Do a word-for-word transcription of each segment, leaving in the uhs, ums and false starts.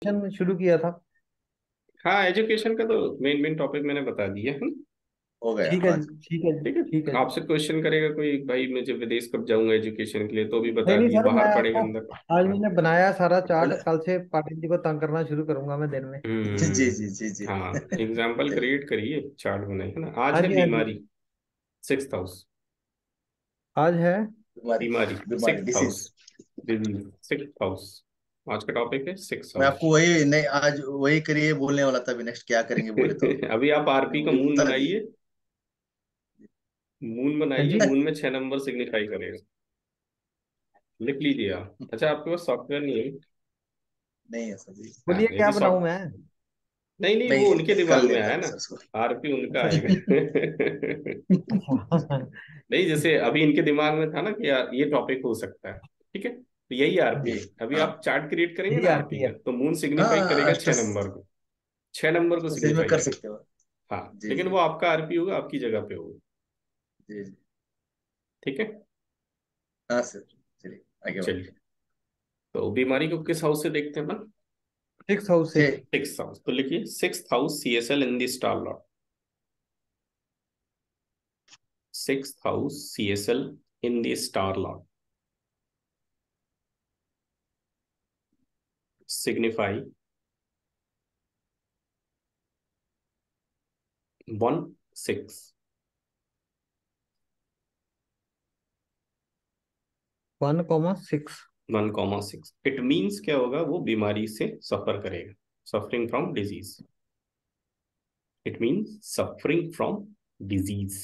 Education शुरू किया था। हाँ, एजुकेशन का तो मेन मेन टॉपिक मैंने बता दिया है ना। हो गया ठीक है जी, ठीक है जी, ठीक ठीक है है, जी। आपसे क्वेश्चन करेगा कोई, भाई मुझे विदेश कब जाऊंगा एजुकेशन के लिए, तो भी नहीं बता नहीं दिए सर, मैं बाहर पढ़ेगा आपको अंदर। आज मैंने बनाया सारा चार्ट, पहले। कल से पाटिल जी को तंग करना शुरू करूंगा मैं दिन में। जी जी हम्म। जी जी जी। हाँ, एग्जाम्पल चलिए। क्रिएट करिए, चार्ट बनाइए, है ना। आज हाँ है जी, हाँ जी। बीमारी, सिक्स हाउस। आज है। बीमारी। बीमारी, बीमारी six house. Disease. Disease, six house. आज का टॉपिक है सिक्स मैं हाउस। आपको वही नहीं, आज वही करिए बोलने वाला था, अभी नेक्स्ट क्या करेंगे बोले तो अभी आप आपने आरपी का वही मून बता दिए। बनाइए। मून हाँ बनाइए, जी। मून में छह नंबर सिग्निफाई करेगा। लिख लीजिए आप। अच्छा, आपके पास सॉफ्टवेयर नहीं है? नहीं है सर जी। हाँ, बोलिए क्या यदि बनाऊं सॉफ्ट मैं। नहीं नहीं, वो उनके नहीं, कर दिमाग में लेता आया हूँ ना। सर उसको। आरपी उनका अच्छा आएगा। अच्छा। अच्छा। नहीं, जैसे अभी इनके दिमाग में था ना कि यार ये टॉपिक हो सकता है। ठीक है, तो यही आरपी जी। है। अभी हाँ आप चार्ट क्रिएट करेंगे यही ना आरपी आरपी है। का, तो मून सिग्निफाई हाँ, करेगा अष्ट छह नंबर को। छह नंबर को स्टेज में सिग्निफाई कर करेगा। सकते हो। हाँ, जी लेकिन जी वो आपका आरपी होगा, आपकी जगह पे होगा। जी जी। ठीक है। हाँ सर। चलिए आगे चलिए, बढ़ते हैं। तो बीमारी को किस हाउस से देखते हैं अपन? सिक्स हाउस से। जी सिक्स हाउस, तो लिखिए six house C S L in the star lord. Six house C S L in the star lord signify one six. One comma six. One comma six, it means क्या होगा, वो बीमारी से suffer करेगा। Suffering from disease. It means suffering from disease.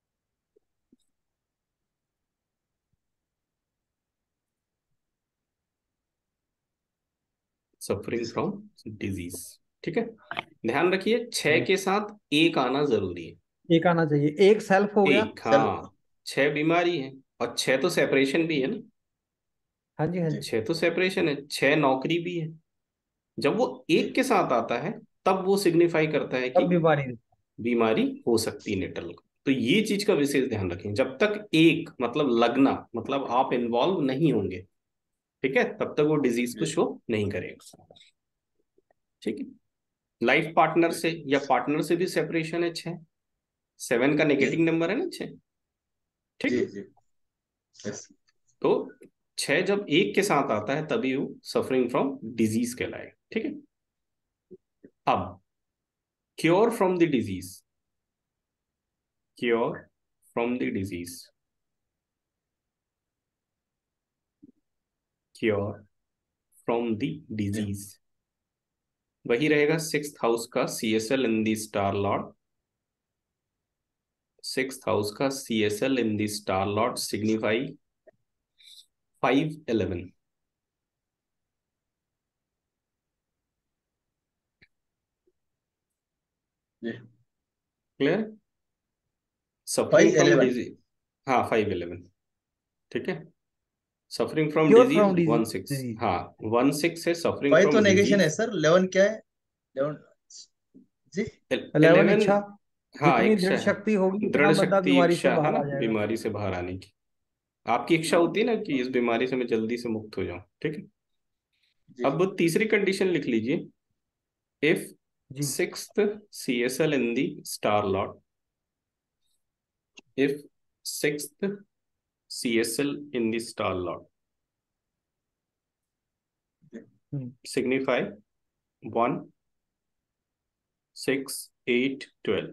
जी suffering sir. From disease. ठीक है। ध्यान रखिए, छह के साथ एक आना जरूरी है। एक आना चाहिए, एक सेल्फ हो गया। एक, सर। हाँ। छह बीमारी है, और छह तो सेपरेशन भी है ना। हाँ जी, हाँ जी जी। छह तो सेपरेशन है, छह नौकरी भी है। जब वो जी एक के साथ आता है, तब वो सिग्निफाई करता है कि तब बीमारी। बीमारी हो सकती है नेटल को। तो ये चीज का विशेष ध्यान रखें, जब तक एक मतलब लगना, मतलब आप इन्वॉल्व नहीं होंगे, ठीक है, तब तक वो डिजीज को जी शो नहीं करेगा। ठीक है। लाइफ पार्टनर जी से या पार्टनर से भी सेपरेशन है छह। सेवन का जी नेगेटिव नंबर है ना छह। ठीक जी है। जी। यस। तो छह जब एक के साथ आता है, तभी वो सफरिंग फ्रॉम डिजीज कहलाएगा। ठीक है। अब cure from the disease. Cure from the disease. Cure from the जी डिजीज वही रहेगा सिक्स हाउस का C S L in the star lord. Six house का C S L in the star lord signify five eleven. जी। Clear. Suffering five from eleven disease, हाँ five eleven. ठीक है। Suffering from cure disease from one six, disease. हाँ। One six है suffering five तो from negation है disease. Sir, eleven क्या है? इलेवन। जी इलेवन इलेवन, इच्छा। हाँ जितनी इच्छा दृढ़ है। शक्ति होगी उतना दृढ़ बंदा शक्ति बीमारी से इच्छा है बाहर ना, आ जाएगा। बीमारी से बाहर आने की। आपकी इच्छा होती है ना कि इस बीमारी से मैं जल्दी से मुक्त हो जाऊं। ठीक है। जी अब तीसरी कंडीशन लिख लीजिए। इफ जी। Sixth C S L in the star lord. If sixth C S L in the star lord जी hmm. Signify one six eight twelve.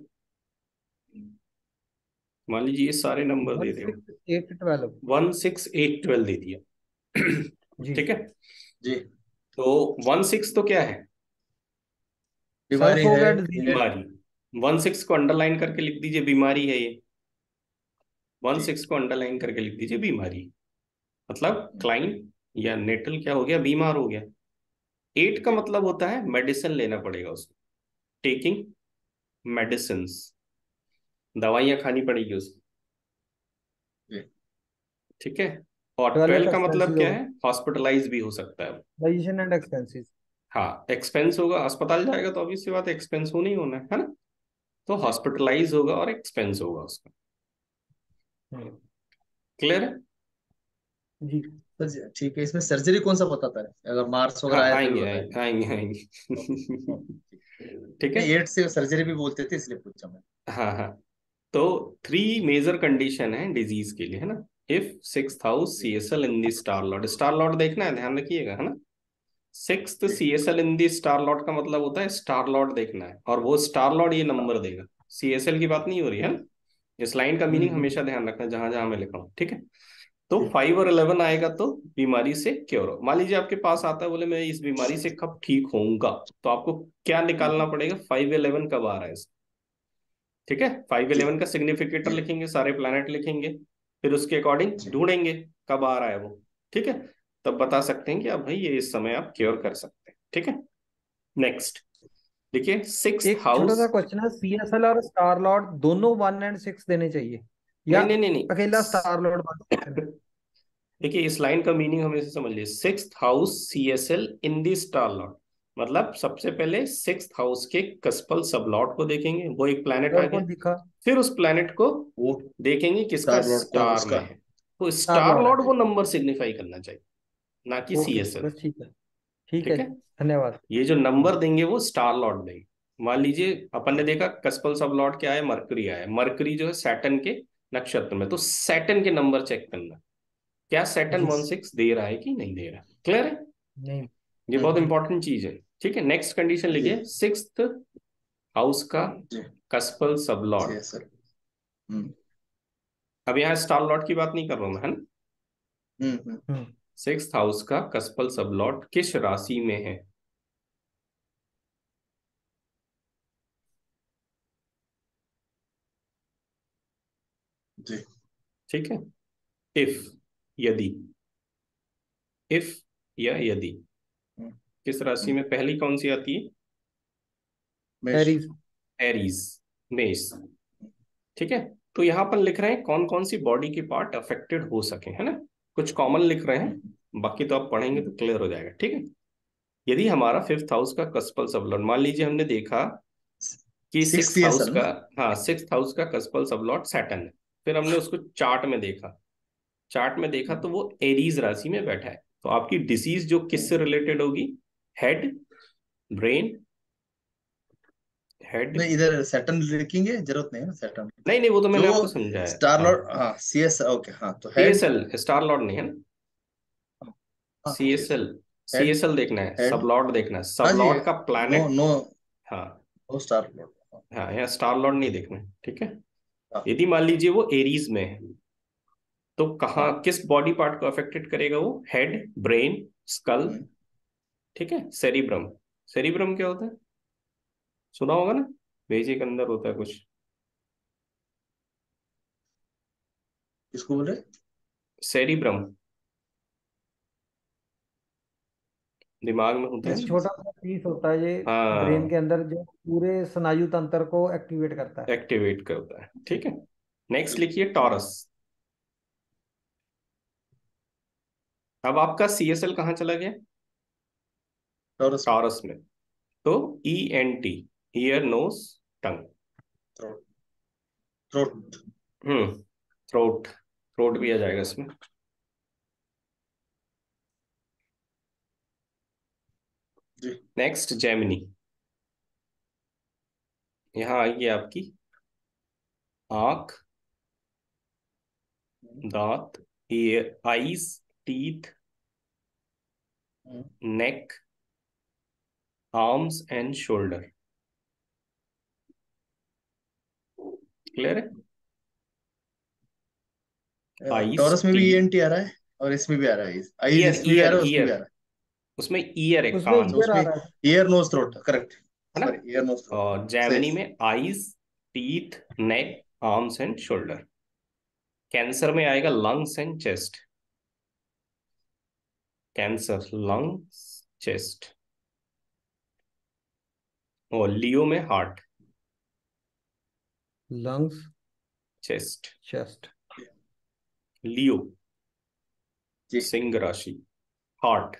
मान लीजिए ये सारे नंबर वन दे रहे हो। Six eight twelve. One six eight twelve दे दिया। जी। ठीक है। जी। तो वन सिक्स तो क्या है? बीमारी सेल्फ हो है गया डिजीज। ये। बीमारी। वन सिक्स को अंडरलाइन करके लिख दीजिए, बीमारी है ये। वन जी। सिक्स को अंडरलाइन करके लिख दीजिए, बीमारी। मतलब हम्म, क्लाइंट या नेटल क्या हो गया, बीमार हो गया। एट का जी मतलब होता है मेडिसिन लेना पड़ेगा उसको। टेकिंग मेडिसिन, दवाइयां खानी पड़ेगी उसको। जी ठीक है। और टॉयलेट ट्वेल्व का मतलब एक्सपेंसिव क्या होगा। है, हॉस्पिटलाइज भी हो सकता है। Digestion and expensive. हाँ, एक्सपेंस होगा, अस्पताल जाएगा तो ऑब्वियस सी बात है एक्सपेंस होना ही होना है है ना। तो जी हॉस्पिटलाइज होगा और एक्सपेंस होगा उसका। हम्म। क्लियर है। जी। तो जी, ठीक है, इसमें सर्जरी कौन सा बताता है, अगर मार्स हाँ वगैरह आया तभी आएंगे बताए। आएंगे आएंगे ओ, ओ, आएंगे ठीक। ठीक है। नहीं, एड्स से सर्जरी भी बोलते थे इसलिए पूछा मैं। हाँ हाँ। तो थ्री मेजर कंडीशन है डिजीज के लिए, है ना। इफ सिक्स हाउस जी C S L in the star lord, star lord देखना है, ध्यान रखिएगा, है ना। सिक्स जी। C S L in the star lord का मतलब होता है स्टार लॉर्ड देखना है, और वो स्टार लॉर्ड ये नंबर देगा। सी एस एल की बात नहीं हो रही है ना। इस लाइन का हम्म मीनिंग हम्म, हमेशा ध्यान रखना जहां जहां मैं लिखा हूं, ठीक है। तो ठीक। फाइव और इलेवन आएगा तो बीमारी से क्योर हो। मान लीजिए आपके पास आता है, बोले मैं इस बीमारी से कब ठीक होऊंगा, तो आपको क्या हम्म, निकालना हम्म, पड़ेगा, फाइव इलेवन कब आ रहा है। ठीक है, फाइव जी इलेवन का सिग्निफिकेटर जी लिखेंगे, सारे प्लैनेट लिखेंगे, फिर उसके अकॉर्डिंग जी। ढूंढेंगे कब आ रहा है वो। ठीक है, तब बता सकते हैं कि अब भाई ये इस समय आप क्योर कर सकते हैं। ठीक है, नेक्स्ट देखिए सिक्स एक छोटा सा हाउस। क्वेश्चन है, सीएसएल और स्टार लॉर्ड दोनों वन एंड सिक्स देने चाहिए या नहीं नहीं नहीं नहीं अकेला स्टार लॉर्ड वन? देखिए इस लाइन का मीनिंग हमें समझ लीजिए, six house C S L in the star lord, मतलब सबसे पहले सिक्स हाउस के कस्पल सब लॉर्ड को देखेंगे, वो एक प्लैनेट आ लॉर्ड को गया। दिखा, फिर उस प्लैनेट को वो देखेंगे किसका स्टार लॉर्ड को स्टार में उसका है, तो स्टार स्टार लॉर्ड है। लॉर्ड वो नंबर सिग्निफाई करना चाहिए, ना कि सी ओके, एस एल। बस ठीक है। ठीक है, ठीक है, धन्यवाद। ये जो नंबर देंगे वो स्टार लॉर्ड देंगे। मान लीजिए अपन ने जी देखा कस्पल सब लॉर्ड क्या है, मरकरी आया है, मरकरी जो है सैटर्न के नक्षत्र में, तो सैटर्न के नंबर चेक करना, क्या सैटर्न जी। वन सिक्स दे रहा है कि नहीं दे रहा। क्लियर है, नहीं। ये हम्म बहुत हम्म, इंपॉर्टेंट चीज है। ठीक है, नेक्स्ट कंडीशन जी लिखिए, सिक्स्थ हाउस का जी। कस्पल सब जी लॉर्ड। सर। हम्म अब यहाँ स्टार लॉर्ड की बात नहीं कर रहा हूं मैं, है ना। हम्म हम्म, हम्म। सिक्स्थ हाउस का कस्पल सब लॉर्ड किस राशि में है। जी ठीक है, इफ, यदि, इफ या यदि, हम्म किस राशि हम्म, में पहली कौन सी आती है, मेष। एरीज। एरीज, मेष। ठीक है, तो यहाँ पर लिख रहे हैं कौन कौन सी बॉडी के पार्ट अफेक्टेड हो सके, है ना। कुछ कॉमन लिख रहे हम्म हैं, बाकी तो आप पढ़ेंगे तो हम्म, क्लियर हो जाएगा। ठीक है, यदि हमारा फिफ्थ हाउस का कस्पल सबलॉट, मान लीजिए हमने देखा कि six six C S house L का, ना। हाँ सिक्स हाउस का कस्पल सबलॉट सैटर्न है, फिर हमने उसको चार्ट में देखा, चार्ट में देखा हम्म तो वो एरीज राशि में बैठा है, तो आपकी डिसीज जो हम्म, किससे रिलेटेड होगी, हेड, ब्रेन, हेड। नहीं, इधर सैटर्न लिखेंगे, जरूरत नहीं है ना सैटर्न। नहीं नहीं वो तो मैंने जो आपको समझाया। स्टार हाँ, लॉर्ड, हाँ सी एस, ओके, हाँ तो C head. S L star lord नहीं है ना, हाँ C C S S L, L. C head. S L देखना है, हेड। सबलॉर्ड देखना है, हाँ जी। सबलॉर्ड का नो प्लैनेट। नो। हाँ नो स्टार लॉर्ड। हाँ, यहाँ स्टार लॉर्ड नहीं देखना है। ठीक है, हाँ यदि मान लीजिए वो एरीज में है, तो कहाँ हाँ। किस बॉडी पार्ट को अफेक्टेड करेगा वो, हेड, ब्रेन, स्कल। हम्म, ठीक है, सेरिब्रम, सेरिब्रम क्या होता है, सुना होगा ना, भेजे के अंदर होता है कुछ, किसको बोले? सेरिब्रम, दिमाग में होता है एक ना। छोटा सा पीस होता है ये ब्रेन हाँ, के अंदर, जो पूरे स्नायु तंत्र को एक्टिवेट करता है। एक्टिवेट करता है। जी ठीक है, नेक्स्ट जी लिखिए जी। टॉरस। अब आपका सी एस एल कहाँ चला गया, टॉरस में। टॉरस में, तो E N T, ear, nose, tongue. Throat. Throat. Hmm, throat, throat भी आ जाएगा इसमें। जी। नेक्स्ट जेमिनी, यहाँ आएगी आपकी आंख, हम्म, दांत, ear, eyes, teeth, hmm, neck, arms and shoulder. Clear है, आईज, टॉरस में भी टीथ, ई एन टी आ रहा है, और इसमें भी आ रहा है, आईज ईयर, इसमें भी आ ईयर, रहा है, उसमें भी आ ईयर, रहा उसमें ईयर है, उसमें कान, है। अच्छा, ईयर आ उसमें रहा है। Ear nose throat, correct. है ना। Sorry, ear nose throat. और सही। जैमिनी में eyes, teeth, neck, arms and shoulder. Cancer में आएगा lungs and chest, cancer lungs, chest. और लियो में heart, lungs, chest. Chest. Leo जी सिंह राशि, हार्ट।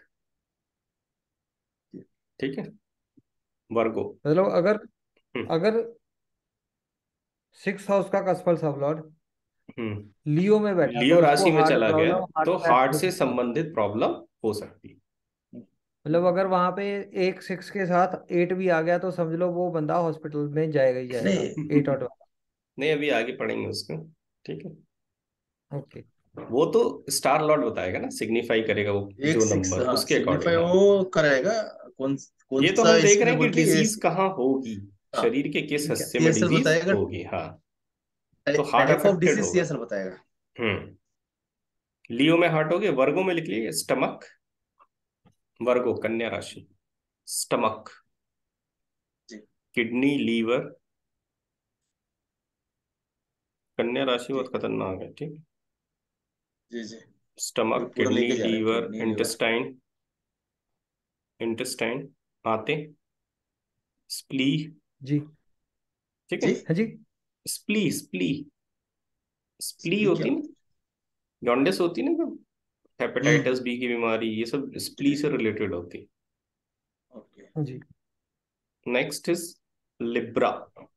जी। ठीक है, वर्गो। मतलब अगर हम्म अगर सिक्स हाउस का कसफल सब लॉर्ड हम्म लियो में बैठा तो लियो उसको राशि में हार्ट चला गया प्रॉब्लम, हार्ट तो अटैक हार्ट हो से सकता है। संबंधित प्रॉब्लम हो सकती है। मतलब अगर वहां पे एक सिक्स के साथ एट भी आ गया तो समझ लो वो बंदा हॉस्पिटल में जाएगा ही जाएगा, नहीं एट आउट वाला। नहीं, अभी आगे पढ़ेंगे उसको। ठीक है, ओके। वो तो स्टार लॉर्ड बताएगा ना, सिग्निफाई करेगा वो एक जो सिक्स, नंबर हाँ उसके सिग्निफाई अकॉर्डिंग। हाँ, वो कराएगा। कौन कौन ये तो सा हम देख रहे इसमें हैं कि बोल के ये। डिजीज कहाँ होगी, हाँ शरीर के किस ठीक है, हिस्से में सीएसएल डिजीज बताएगा। होगी। हाँ, तो heart type of affected disease होगा। सीएसएल बताएगा। हम्म लियो में हार्ट हो गया, वर्गो में लिख लिए स्टमक, वर्गो कन्या राशि, स्टमक, जी किडनी, लीवर, कन्या राशि जी बहुत खतरनाक है। ठीक, जी जी। अभी स्टमक, पूरा किडनी, लेके जा रहे हैं, liver, kidney liver. Intestine, intestine, आते, स्प्ली। जी। ठीक है, जी हाँ जी। स्प्ली, स्प्ली, स्प्ली स्प्ली क्या होती है ना, होता जॉन्डिस होती है ना, है? हम्म हेपेटाइटिस हम्म, बी की बीमारी, ये सब जी स्प्ली से रिलेटेड होती है। ओके। जी। नेक्स्ट इज लिब्रा,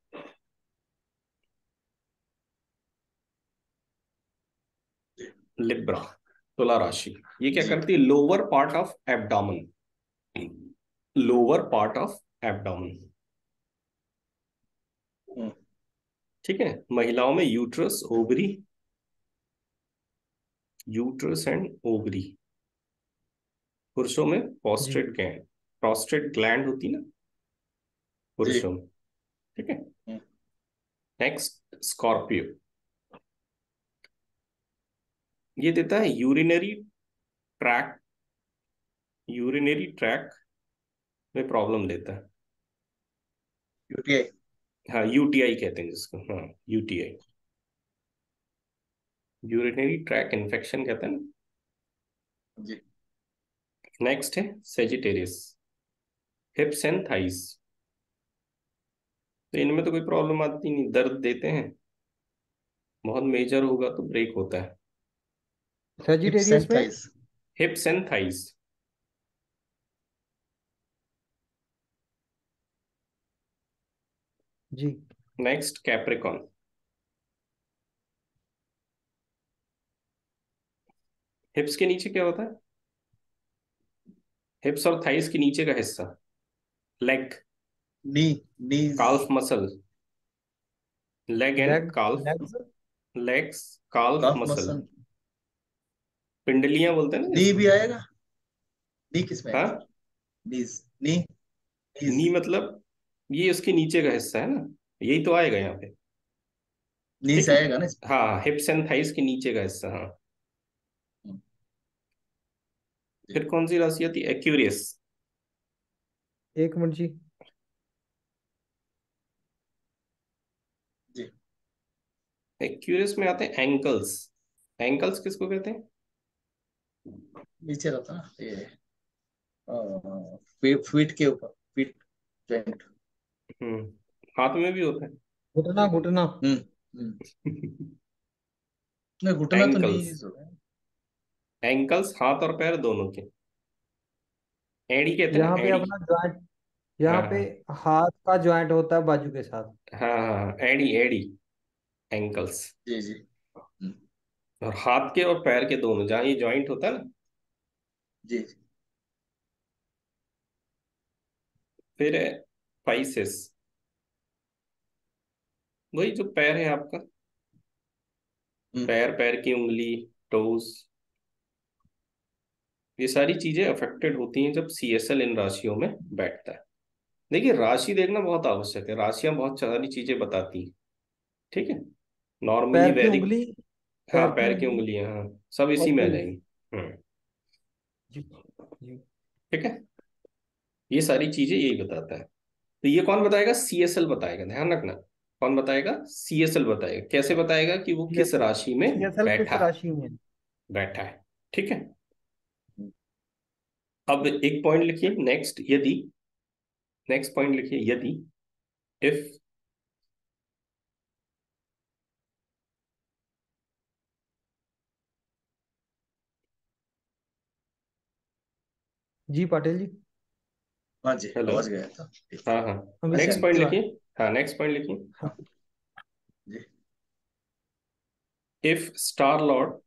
जी लिब्रा तुला राशि। ये क्या जी करती है, lower part of abdomen, lower part of abdomen. Hmm ठीक है, महिलाओं में uterus, ovary, uterus and ovary. पुरुषों में जी। प्रोस्टेट ग्लैंड, प्रोस्टेट ग्लैंड होती ना जी पुरुषों में। ठीक है, हम्म नेक्स्ट स्कॉर्पियो, ये देता है यूरिनरी ट्रैक, यूरिनरी ट्रैक में प्रॉब्लम देता है। यूटीआई। हाँ, यूटीआई कहते हैं जिसको, हाँ यूटीआई, यूरिनरी ट्रैक इन्फेक्शन कहते हैं ना। जी नेक्स्ट है सेजिटेरियस, हिप्स एंड थाइस। तो इनमें तो कोई प्रॉब्लम आती नहीं, दर्द देते हैं, बहुत मेजर होगा तो ब्रेक होता है। हिप्स सेजिटेरियस एंड में। थाइस। Hips and thighs. जी। नेक्स्ट कैप्रिकॉन, हिप्स के नीचे क्या होता है, हिप्स और थाइस के नीचे का हिस्सा, leg, knee knees. Calf muscle, leg and leg. Calf, legs. Legs, calf calf muscle, muscle. पिंडलियां बोलते हैं ना नी जिसको। भी आएगा। नी किस में आएगा सर? हाँ, नीज। नी नीज। नी मतलब ये उसके नीचे का हिस्सा है ना, यही तो आएगा यहाँ पे। नीज ठीक है, आएगा ना इसमें? हाँ हिप्स एंड थाइस के नीचे का हिस्सा। हाँ, हम्म, जी फिर कौन सी राशि आती है, एक्यूरियस, एक मिनट जी। जी। एक्यूरियस में आते हैं एंकल्स, एंकल्स किसको कहते हैं, नीचे रहता है ना ये, फीट फीट के ऊपर, फीट जॉइंट। हम्म हाथ में भी होता घुटना घुटना। हम्म हम्म। है। नहीं घुटना तो एंकल्स, नीज हो गया। एंकल्स हाथ और पैर दोनों के, एड़ी कहते हैं यहाँ ना, पे एड़ी। अपना जॉइंट, हाँ यहाँ पे हाँ हाथ का जॉइंट होता है बाजू के साथ। हाँ हाँ हाँ, एड़ी, एड़ी, एंकल्स। जी जी हम्म, और हाथ के और पैर के दोनों, जहाँ ये जॉइंट होता है ना। जी जी फिर है फाइसिस, वही जो पैर है आपका, हम्म पैर, पैर की उंगली, टोज, ये सारी चीजें अफेक्टेड होती हैं जब सी एस एल इन राशियों में बैठता है। देखिए, राशि देखना बहुत आवश्यक है, राशियां बहुत सारी चीजें बताती हैं। ठीक है, नॉर्मली पैर की वैदिक, उंगली। हाँ पैर की पैर की उंगली उंगलियां, हाँ सब और इसी में आ टूज। जाएंगी। हम्म जी। जी। ठीक है, ये सारी चीजें यही बताता है। तो ये कौन बताएगा, सी एस एल बताएगा, ध्यान रखना। कौन बताएगा, सी एस एल बताएगा। कैसे बताएगा कि वो किस सीएसएल। राशि में सीएसएल किस बैठा है, राशि में है? बैठा है। ठीक है, हम्म, अब एक पॉइंट लिखिए, नेक्स्ट यदि, नेक्स्ट पॉइंट लिखिए, यदि, इफ, हम्म। जी पाटिल जी। हाँ जी हेलो, आवाज गया था। हाँ हाँ, अभी अच्छा नेक्स्ट ठीक पॉइंट से बात। लिखिए, हाँ नेक्स्ट पॉइंट लिखिए, हाँ। जी if star lord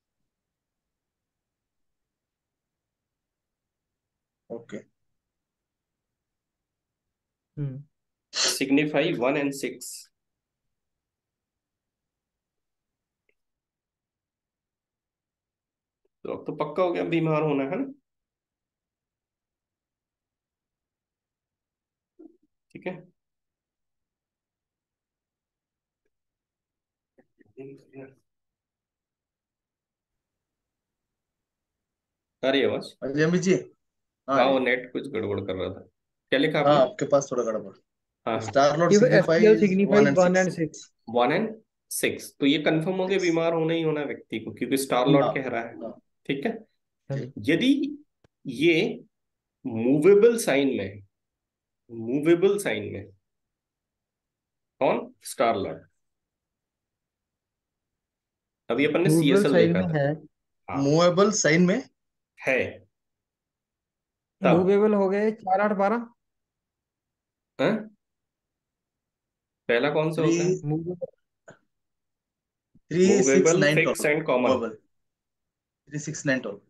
okay hmm signify one and six, तो अब तो पक्का हो गया बीमार होना है ना। ठीक है, आ रही है आवाज? अजय अमित जी। हाँ हाँ, वो जी। नेट कुछ गड़बड़ कर रहा था। क्या लिखा हाँ आपने? आपके पास थोड़ा गड़बड़। हाँ, star lord if S P L signifies one signifies and one six. And six. One and six, तो ये कंफर्म हो गया सिक्स। बीमार होना ही होना है व्यक्ति को, क्योंकि स्टार हाँ लॉर्ड कह रहा है। हाँ ठीक है, हाँ जी। जी। यदि ये मूवेबल साइन में है, मूवेबल साइन में, कौन? Star lord. अभी अपन ने मूवेबल सीएसएल साइड देखा में था। है। हाँ, मूवेबल साइन में है तब। मूवेबल हो गए चार आठ बारह। हाँ? पहला कौन सा थ्री होता है? Movable. Three six movable, nine fix twelve and common. Movable three six nine twelve.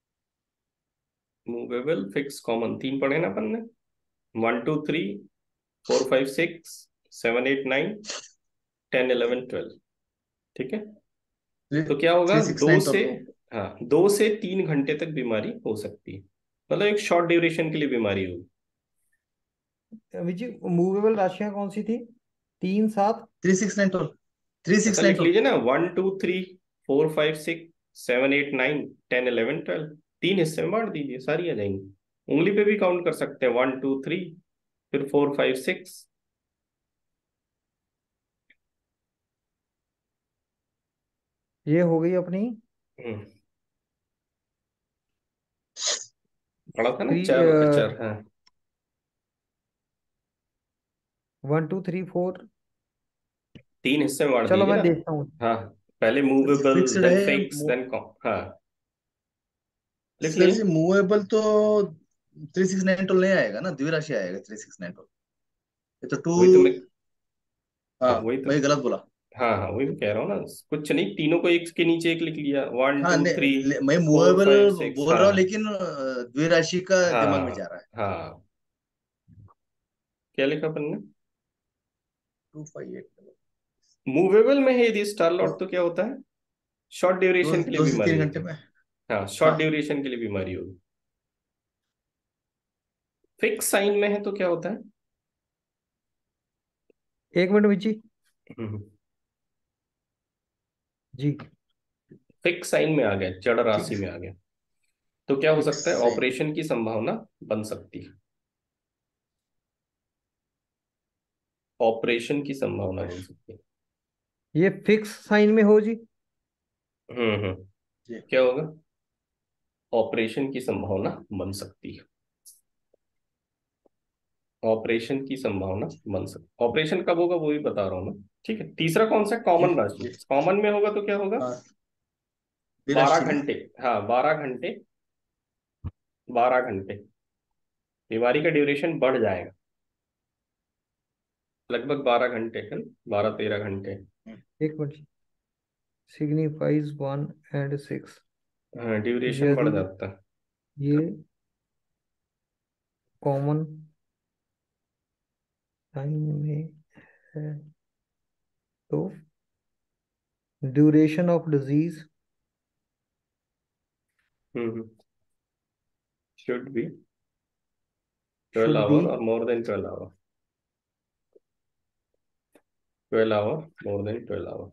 Movable, fix, common, तीन पढ़े ना अपन ने। One two three, four five six, seven eight nine, ten eleven twelve. ठीक है, तो क्या होगा? थ्री सिक्स दो नाइन से, ट्वेल्व। हाँ, दो से तीन घंटे तक बीमारी हो सकती है, मतलब एक शॉर्ट ड्यूरेशन के लिए बीमारी होगी। विजी मूवेबल राशियां कौन सी थी? तीन सात। Three six nine twelve. Three ऐसा सिक्स नाइन लिख ट्वेल्व। लीजिए ना, one two three, four five six, seven eight nine, ten eleven twelve, तीन हिस्से में बांट दीजिए, सारी आ जाएंगी। उंगली पे भी काउंट कर सकते हैं, वन टू थ्री, फिर फोर फाइव सिक्स। ये हो गई अपनी हम्म, पढ़ा था ना, थ्री। चार चार, हाँ। One two three four. तीन हिस्से में बांट चलो दीजिए मैं ना। देखता हूँ। हाँ, पहले मूवेबल, फिक्स्ड देन है फिक्स, मू- देन कॉम, हाँ, लिख सर लीजिए। जी मूवेबल तो थ्री सिक्स नाइन ट्वेल्व नहीं आएगा ना, द्विराशि आएगा थ्री सिक्स नाइन ट्वेल्व। ये तो टू। वही तो मैं, हाँ हाँ वही तो, मैं गलत बोला। हाँ हाँ वही मैं कह रहा हूँ ना। कुछ नहीं, तीनों को एक के नीचे एक लिख लिया, वन हाँ टू ने, थ्री ले, मैं फोर मूवेबल फाइव सिक्स बोल हाँ रहा हूँ लेकिन अ, द्विराशि का दिमाग में हाँ जा रहा है। हाँ। क्या लिखा अपन ने? To five eight. मूवेबल में है यदि स्टार दो लॉर्ड, तो क्या होता है? शॉर्ट दो, ड्यूरेशन के लिए दो से बीमारी तीन होती घंटे है। में। हाँ, शॉर्ट हाँ ड्यूरेशन के लिए बीमारी होगी। फिक्स साइन में है तो क्या होता है? एक मिनट विजी। हम्म, जी। फिक्स साइन में आ गया, जड़ ठीक राशि है। में आ गया, तो क्या हो फिक्स सकता है? साइन। ऑपरेशन की संभावना बन सकती है। ऑपरेशन की संभावना बन सकती है। ये फिक्स साइन में हो जी। हम्म हम्म जी। क्या होगा? ऑपरेशन की संभावना बन सकती है। ऑपरेशन की संभावना बन सकती, ऑपरेशन कब होगा वो भी बता रहा हूँ मैं। ठीक है, तीसरा कौन सा? जी कॉमन राशि। जी। कॉमन में होगा तो क्या होगा? हाँ बारह द्विराशि में। घंटे हाँ, बारह घंटे, बारह घंटे, बीमारी का ड्यूरेशन बढ़ जाएगा, लगभग बारह घंटे, है ना, बारह तेरह घंटे। हम्म, एक minute. Signifies one and six. हाँ, ड्यूरेशन बढ़ यदि जाता है। ये कॉमन साइन में है तो duration of disease hmm should be twelve should be. Hour और more than twelve hour, twelve hour, more than twelve hour.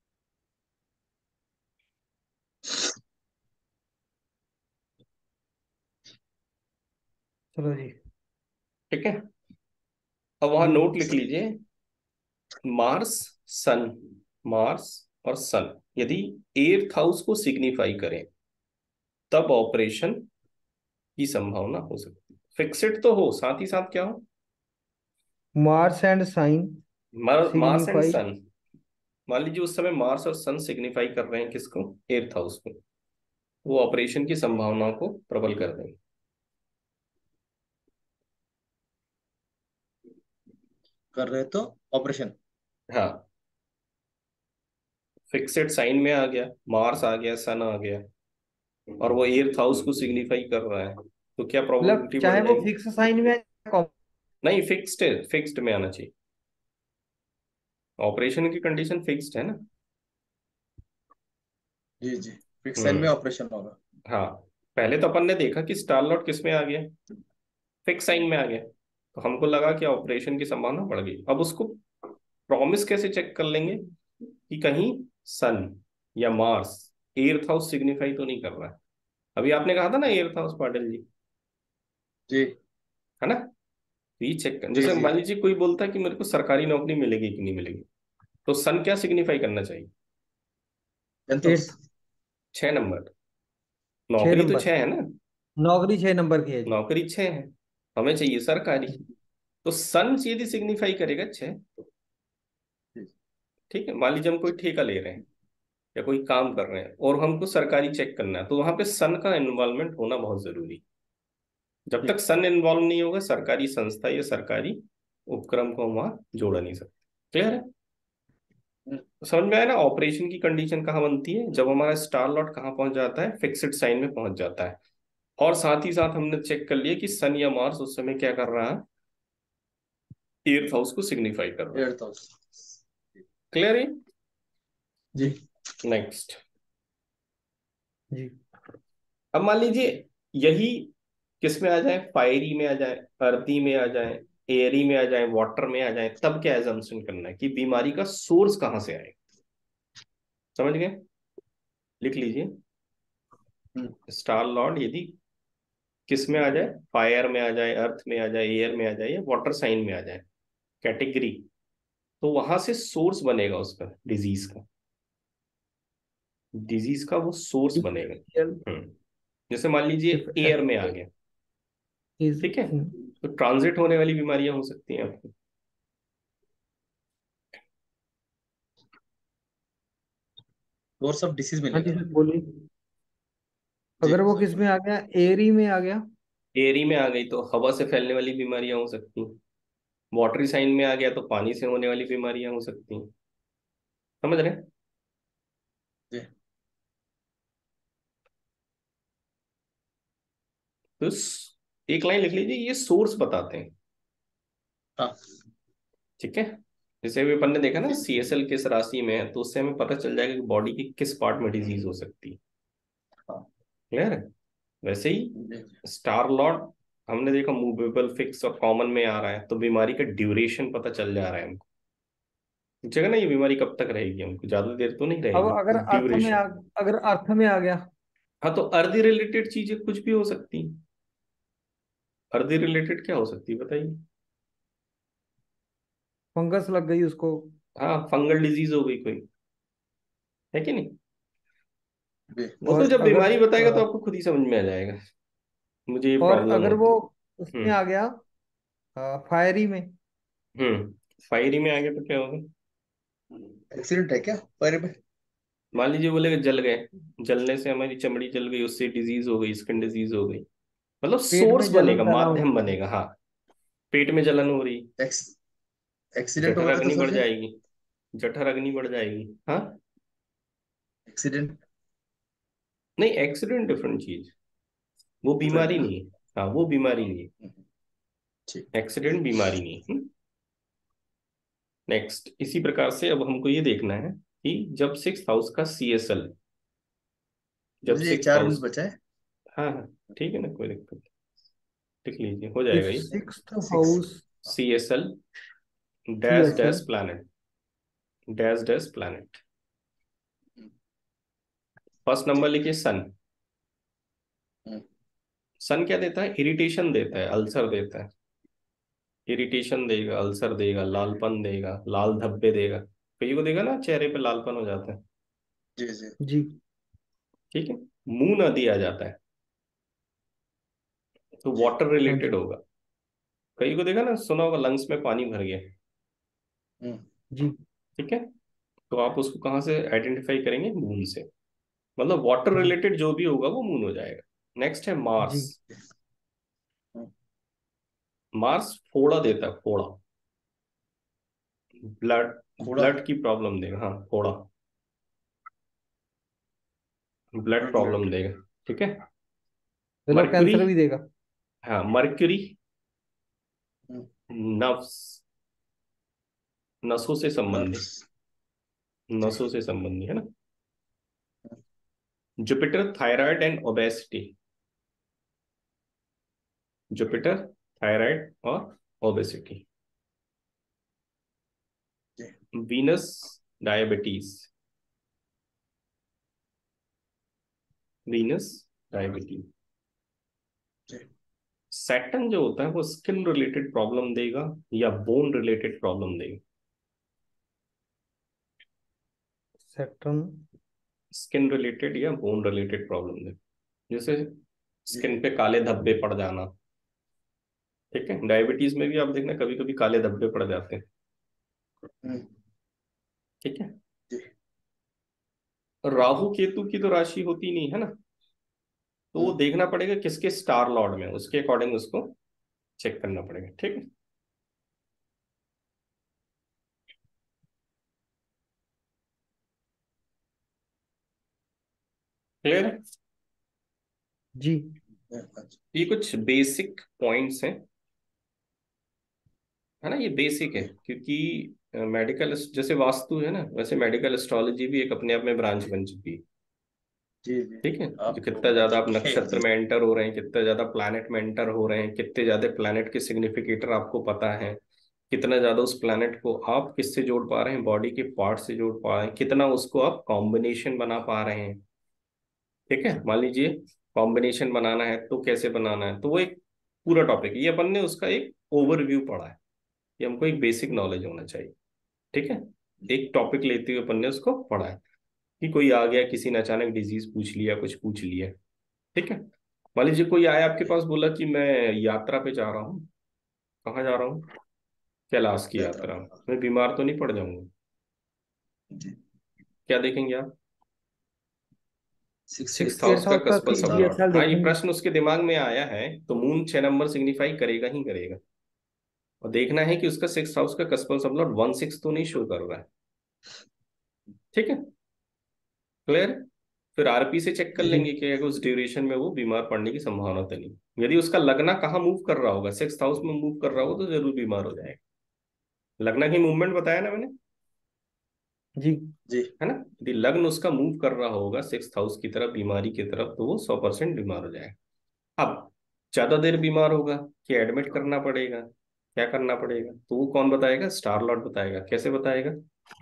चलो जी। ठीक है, अब वहां जी नोट लिख लीजिए, मार्स, सन, मार्स और सन यदि एट्थ हाउस को सिग्निफाई करें, तब ऑपरेशन की संभावना हो सकती है। फिक्सेड तो हो, साथ ही साथ क्या हो? Mars and sign Mars and signify. Sun. मान लीजिए उस समय मार्स और सन सिग्निफाई कर रहे हैं किसको? एट्थ हाउस को, वो ऑपरेशन की संभावनाओं को प्रबल कर देंगे। कर रहे तो ऑपरेशन। हाँ, फिक्सेड साइन में आ गया, मार्स आ गया, सन आ गया, और वो एर्थ हाउस को सिग्निफाई कर रहा है, तो क्या मतलब प्रोबेबिलिटी बढ़ चाहे वो जाएगी? फिक्स साइन में है। नहीं, फिक्स्ड है, फिक्स्ड में आना चाहिए। ऑपरेशन की कंडीशन फिक्स्ड है ना। जी जी, फिक्स साइन में हम्म। ऑपरेशन होगा। हाँ, पहले तो अपन ने देखा कि स्टार लॉर्ड किस में आ गया, फिक्स साइन में आ गया, तो हमको लगा कि ऑपरेशन की संभावना बढ़ गई। अब उसको प्रॉमिस कैसे चेक कर लेंगे कि कहीं सन या मार्स एर्थ हाउस सिग्निफाई तो नहीं कर रहा है। अभी आपने कहा था ना एर्थ हाउस, पाटिल जी, जी है ना। तो ये चेक कर, जी जैसे जी। मान लीजिए कोई बोलता है कि मेरे को सरकारी नौकरी मिलेगी कि नहीं मिलेगी, तो सन क्या सिग्निफाई करना चाहिए? Tenth house. एट्थ। छह नंबर। छह नौकरी तो नंबर छह है ना, नौकरी छह नंबर की है जी। नौकरी छह है, हमें चाहिए सरकारी। तो सन सीधी सिग्निफाई करेगा छह। ठीक है, मान लीजिए हम कोई ठेका ले रहे हैं या कोई काम कर रहे हैं और हमको सरकारी चेक करना है, तो वहां पे सन का इन्वॉल्वमेंट होना बहुत जरूरी है। जब तक ठीक। सन इन्वॉल्व नहीं होगा, सरकारी संस्था या सरकारी उपक्रम को हम वहां जोड़ नहीं सकते। क्लियर है? हम्म, तो समझ में आया ना, ऑपरेशन की कंडीशन कहाँ बनती है? जब हमारा स्टार लॉट कहाँ पहुंच जाता है, फिक्स्ड साइन में पहुंच जाता है। और साथ ही साथ हमने चेक कर लिया कि सन या मार्स उस समय क्या कर रहा है, एर्थ हाउस को सिग्निफाई कर रहा है। Eighth house. क्लियर है? जी नेक्स्ट। जी। अब मान लीजिए यही किस में आ जाए, फायरी में आ जाए, अर्थी में आ जाए, एयरी में आ जाए, वाटर में आ जाए, तब क्या एजम्पशन करना है कि बीमारी का सोर्स कहाँ से आए? समझ गए? लिख लीजिए। हम्म, स्टार लॉर्ड यदि किस में आ जाए, फायर में आ जाए, अर्थ में आ जाए, एयर में आ जाए, या वाटर साइन में आ जाए, कैटेगरी, तो वहां से सोर्स बनेगा उसका, डिजीज का, डिजीज का वो सोर्स बनेगा। Differential hmm. जैसे मान लीजिए एयर में आ गया, इज। ठीक है, तो ट्रांजिट होने वाली बीमारियां हो सकती हैं आपको। कोर्स ऑफ डिसीज हाँ जी मिलेगा। सर बोलिए। जी अगर वो सर किस में बोलिए। आ गया, एरी में आ गया। एयरी में आ गई तो हवा से फैलने वाली बीमारियां हो सकती हैं। वाटरी साइन में आ गया तो पानी से होने वाली बीमारियां हो सकती हैं। समझ रहे हैं? जी तो इस- एक लाइन लिख लीजिए, ये सोर्स बताते हैं। हाँ। ठीक है, जैसे अभी अपन ने देखा ना जी सी एस एल किस राशि में है, तो उससे हमें पता चल जाएगा कि बॉडी की किस पार्ट में डिजीज हो सकती है। हाँ। क्लियर है? वैसे ही जी स्टार लॉर्ड हमने देखा मूवेबल, फिक्स और कॉमन में आ रहा है, तो बीमारी का ड्यूरेशन पता चल जा रहा है हमको। जगह ना, ये बीमारी कब तक रहेगी, हमको ज्यादा देर तो नहीं अब रहेगी, अगर अर्थ में ड्यूरेशन। आ अगर अर्थ में आ गया। हाँ, तो अर्दी रिलेटेड चीजें कुछ भी हो सकती हैं। अर्दी रिलेटेड क्या हो सकती है बताइए? फंगस लग गई उसको। हाँ, फंगल डिजीज हो गई कोई, है कि नहीं? जी। वो तो और जब अगर बीमारी बताएगा तो अ, आपको खुद ही समझ में आ जाएगा, मुझे ये और प्रॉब्लम अगर वो होती है। उसमें हम्म। आ गया, फायरी में। हम्म। फायरी में आ गया तो क्या होगा? एक्सीडेंट है क्या पैर में? मान लीजिए बोले जल गए, जलने से हमारी चमड़ी जल गई, उससे डिजीज हो गई, स्किन डिजीज हो गई, मतलब पेट सोर्स में जलन बनेगा, पैदा माध्यम होना। बनेगा। हाँ, पेट में जलन हो रही, एक्स एक्सीडेंट जठर हुआ है तो अग्नि सर बढ़ जी। जाएगी, जठर अग्नि बढ़ जाएगी। हाँ, एक्सीडेंट नहीं, एक्सीडेंट डिफरेंट चीज, वो डिफरेंट है बीमारी ना। नहीं है। हाँ, वो बीमारी नहीं हम्म, ठीक। है, एक्सीडेंट बीमारी नहीं है। नेक्स्ट, इसी प्रकार से अब हमको ये देखना है कि जब सिक्स हाउस का सी एस एल, जब मुझे सिक्स चार मिनट हाउस, बचा है। हाँ हाँ, ठीक है ना, कोई दिक्कत नहीं। लिख लीजिए, हो इफ जाएगा ये। Sixth six. House. C S L C dash S L. Dash planet, dash dash planet. First number ठीक। लिखिए सन। हम्म, सन क्या देता है? इरिटेशन देता है, अल्सर देता है। इरिटेशन देगा, अल्सर देगा, लालपन देगा, लाल धब्बे देगा, कईयों को देगा ना चेहरे पे लालपन हो जाता है। जी जी जी। ठीक है, मुंह नदी आ जाता है, तो जी। वाटर हाँ रिलेटेड जी। होगा। कई को देखा ना, सुना होगा लंग्स में पानी भर गया। हम्म, जी। ठीक है, तो आप उसको कहाँ से आइडेंटिफाई करेंगे? मून से। मतलब वाटर जी। रिलेटेड जो भी होगा वो मून हो जाएगा। नेक्स्ट है मार्स। जी। हम्म, मार्स फोड़ा देता है, फोड़ा, ब्लड, थोड़ा। ब्लड की प्रॉब्लम देगा, हाँ फोड़ा। ब्लड प्रॉब्लम देगा, ठीक है। चलो मर्क्यूरी, कैंसर भी देगा। हाँ मर्क्यूरी हम्म, नर्व्स, नसों से संबंधी, नर्व्स। नसों से संबंधी है ना। Jupiter thyroid and obesity, Jupiter thyroid और obesity. Venus diabetes, Venus diabetes. Saturn जो होता है वो स्किन रिलेटेड प्रॉब्लम देगा या बोन रिलेटेड प्रॉब्लम देगा? सैटर्न। स्किन रिलेटेड या बोन रिलेटेड प्रॉब्लम देगा, जैसे स्किन पे काले धब्बे पड़ जाना, ठीक है। डायबिटीज में भी आप देखना कभी कभी काले धब्बे पड़ जाते हैं, ठीक है। राहु केतु की तो राशि होती नहीं है ना, तो वो देखना पड़ेगा किसके स्टार लॉर्ड में, उसके अकॉर्डिंग उसको चेक करना पड़ेगा, ठीक है। क्लियर है? जी। ये कुछ बेसिक पॉइंट्स हैं, है ना, ये बेसिक है क्योंकि मेडिकल जैसे वास्तु है ना, वैसे मेडिकल एस्ट्रोलॉजी भी एक अपने आप में ब्रांच बन चुकी है, जी जी। ठीक है। जो आपको कितना ज्यादा आप ठीक है नक्षत्र जी। में एंटर हो रहे हैं, कितना ज्यादा प्लैनेट में एंटर हो रहे हैं, कितने ज्यादा प्लैनेट के सिग्निफिकेटर आपको पता है, कितना ज्यादा उस प्लैनेट को आप किससे जोड़ पा रहे हैं, बॉडी के पार्ट से जोड़ पा रहे हैं, कितना उसको आप कॉम्बिनेशन बना पा रहे हैं, ठीक है। मान लीजिए कॉम्बिनेशन बनाना है तो कैसे बनाना है, तो वो एक पूरा टॉपिक है, ये अपन ने उसका एक ओवरव्यू पढ़ा है, ये हमको एक बेसिक नॉलेज होना चाहिए, ठीक है। एक टॉपिक लेते हुए अपन ने उसको पढ़ा है कि कोई आ गया, किसी ने अचानक डिजीज पूछ लिया, कुछ पूछ लिया, ठीक है। मान लीजिए कोई आया आपके पास, बोला कि मैं यात्रा पे जा रहा हूँ, कहाँ जा रहा हूँ, कैलाश की यात्रा यात्रा, पर। मैं बीमार तो नहीं पड़ जाऊंगा? जी। क्या देखेंगे आप? Six six six house eighth का हाउस का cuspal sub star lord, order. जी एस एल हाँ ये देखेंगे। प्रश्न उसके दिमाग में आया है, तो मून छह नंबर सिग्निफाई करेगा ही करेगा, और देखना है कि उसका सिक्स हाउस का कस्पल सब लॉर्ड वन सिक्स तो नहीं शो कर रहा है, ठीक है। क्लियर? फिर आरपी से चेक कर जी। लेंगे कि अगर उस ड्यूरेशन में वो बीमार पड़ने की संभावना तो नहीं, यदि उसका लगना कहाँ मूव कर रहा होगा, सिक्स हाउस में मूव कर रहा होगा तो जरूर बीमार हो जाएगा। लगना की मूवमेंट बताया ना मैंने, जी। जी। है ना। यदि लग्न उसका मूव कर रहा होगा सिक्स हाउस की तरफ, बीमारी की तरफ, तो वो सौ परसेंट बीमार हो जाएगा। अब ज्यादा देर बीमार होगा कि एडमिट करना पड़ेगा, क्या करना पड़ेगा, तो वो कौन बताएगा? स्टार लॉर्ड बताएगा। कैसे बताएगा?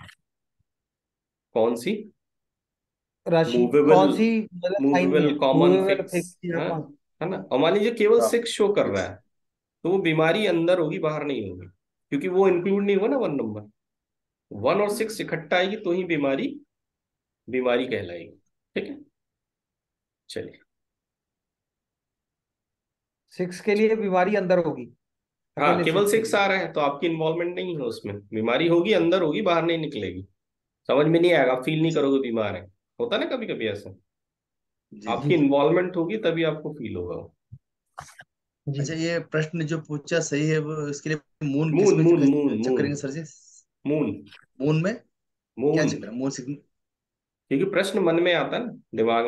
कौन सी राशि मूवेबल, कौन सी मतलब साइन में मूवेबल है, कॉमन मूवेबल फिक्स, फिक्स या हाँ, कौन। है ना। और मान लीजिए केवल हाँ सिक्स शो कर रहा फिक्स। है, तो वो बीमारी अंदर होगी, बाहर नहीं होगी, क्योंकि वो इंक्लूड नहीं हुआ ना वन नंबर। वन और सिक्स इकट्ठा आएगी तो ही बीमारी बीमारी कहलाएगी, ठीक है। चलिए, सिक्स के लिए बीमारी अंदर होगी, हाँ अकेले केवल सिक्स के सिक्स लिए। आ रहा है तो आपकी इन्वॉल्वमेंट नहीं है उसमें, बीमारी होगी अंदर होगी, बाहर नहीं निकलेगी, समझ में नहीं आएगा, फील नहीं करोगे बीमार है, होता ना कभी कभी ऐसा। जी आपकी जी। जी। इन्वॉल्वमेंट होगी तभी आपको फील होगा वो। जी। अच्छा, ये प्रश्न जो पूछा सही है, वो इसके लिए मून किस मून पे मून मून चेक मून करेंगे सर जी? मून मून में क्या मून, चेक करें? Moon signal. क्योंकि प्रश्न मन में आता है ना, दिमाग